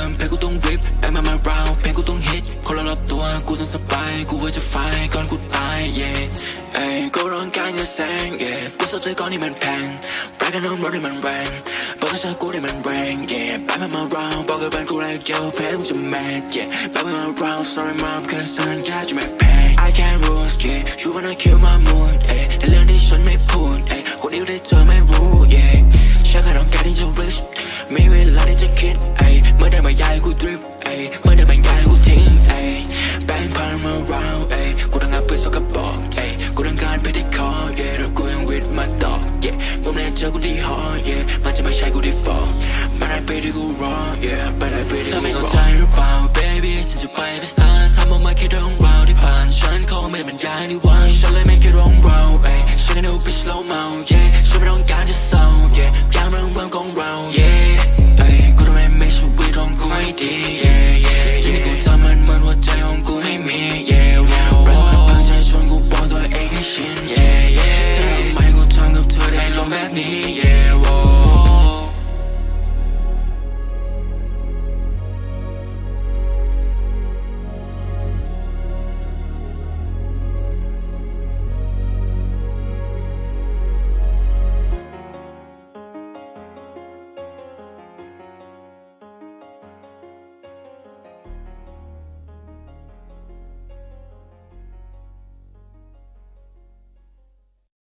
เพลงกูต้องริปแบงมาราวเพลงกูต้องฮิตคนรอบตัวกูต้องสบายกูว่าจะไฟก่อนกูตาย yeah เอ้ยกูร้องการจะแซง yeah กูชอบใจก่อนที่มันแพงแบงกันน้องรถที่มันแรงบอกกับฉันกูที่มันแรง yeah แบงมาราวบอกกับแบงกูแรงเดียวเพลงกูจะแมน yeah แบงมาราว sorry mom cause I'm catch my pain I can't rush yeah you wanna kill my mood เอ้ยในเรื่องที่ฉันไม่พูดเอ้ยคนเดียวที่เธอไม่รู้ yeah ฉันแค่ต้องการที่จะ rich มีเวลาที่จะคิดเอ้ยเมื่อได้มาย้ายกูดริปเอ้ยเมื่อได้มาย้ายกูทิ้งเอ้ยแบงค์พันมาราวเอ้ยกูต้องการเพื่อสกปรกเอ้ยกูต้องการเพชรที่คอ yeah แล้วกูยังวิดมาต่อ yeah มุมแรกเจอกูที่หอ yeah มันจะไม่ใช่กูที่ฟอร์มันได้ไปที่กูรอ yeah ไปได้ไปที่กูรอเธอไม่เข้าใจหรือเปล่า baby ฉันจะไปเป็นสตาร์ทำออกมาแค่เรื่องราวที่ผ่านฉันคงไม่ได้บรรยายในวันฉันเลยไม่แค่ร้องเราเอ้ยฉันแค่ดูไป slow mo yeah ฉันไม่ต้องการจะเศร้า yeah พยายามเรื่องของเรา yeah เอ้ยกูทำไมไม่ชีวิตของกูให้ดี yeah yeah สิ่งที่กูทำมันเหมือนหัวใจของกูไม่มี yeah yeah แรงมันพังใจชนกูบอกตัวเองให้ชิน yeah yeah เธอทำไมกูทำกับเธอได้ลงแบบนี้